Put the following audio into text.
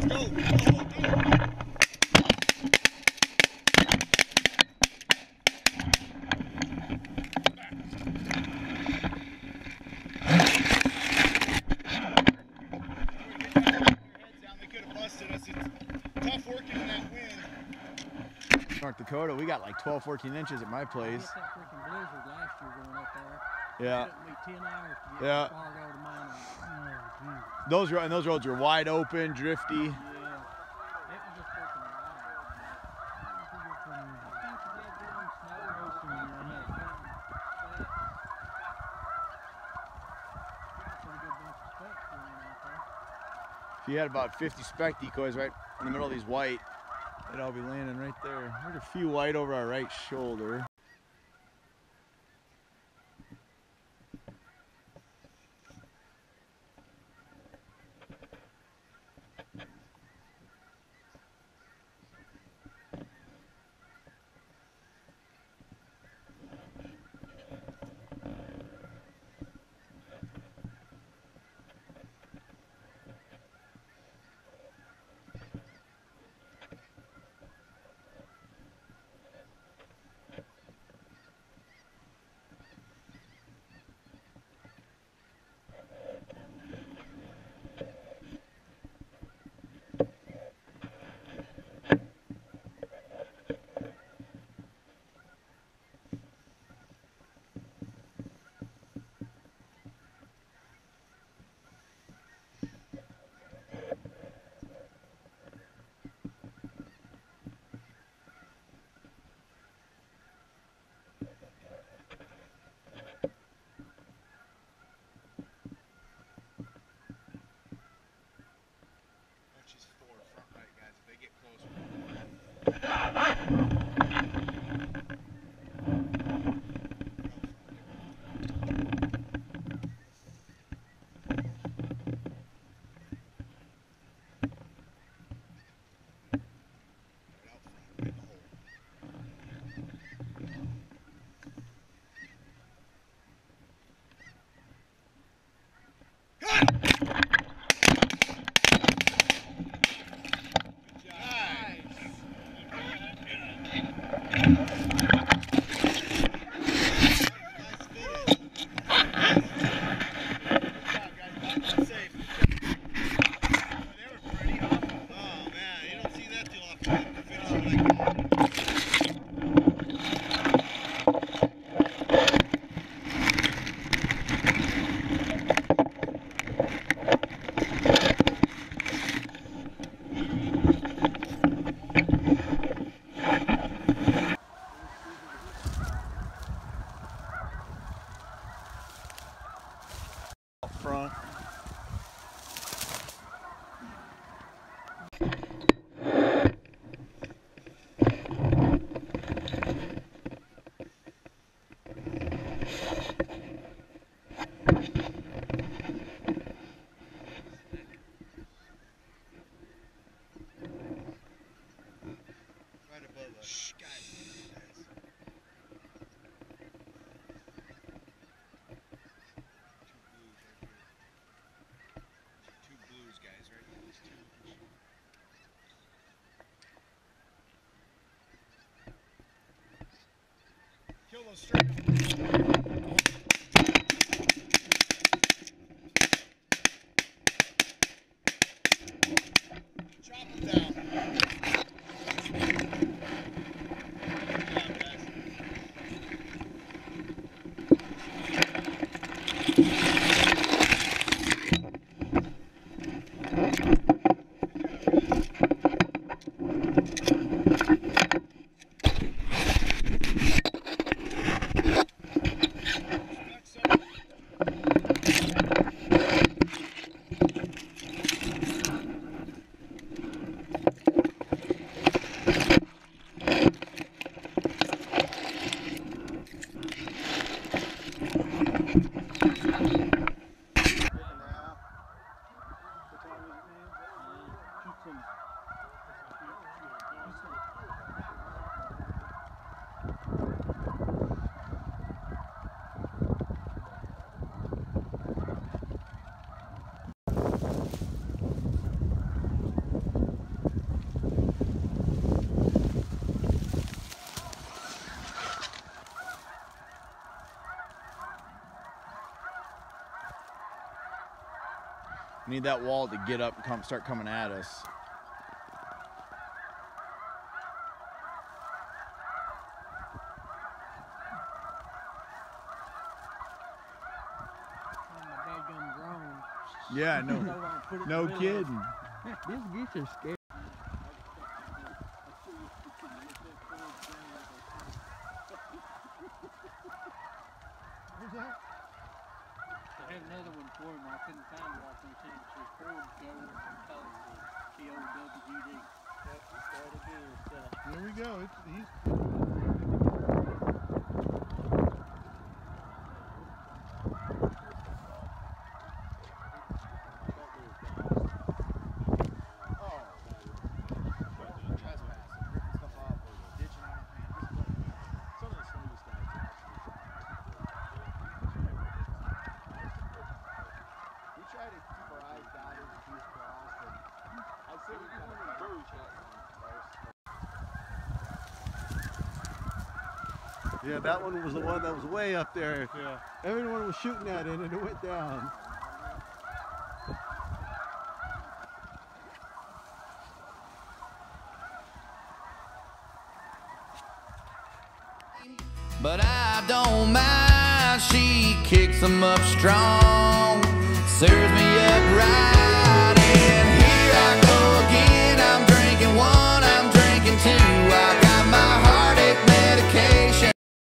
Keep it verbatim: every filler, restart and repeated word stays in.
North Dakota, we got like twelve, fourteen inches at my place. That freaking blizzard last year going up there. Yeah. It took me ten hours to get Yeah. from Fargo to mine. Oh, those and those roads were wide open, drifty. yeah. It was just freaking wild. If you had about fifty spec decoys right in the middle of these white, they'd all be landing right there. There's a few white over our right shoulder. Front. Right above us. Shh, guys. Kill those straight. Chop them down. Need that wall to get up and come, start coming at us. Yeah, no, no kidding. These geese are scared. Who's that? I had another one for him. I couldn't find it. I was going to send it to Ford Go and call it T O W D. Yep, we started doing stuff. There we go. It's, he's. Yeah, that one was the one that was way up there. Yeah. Everyone was shooting at it and it went down. But I don't mind, she kicks them up strong. Sarah's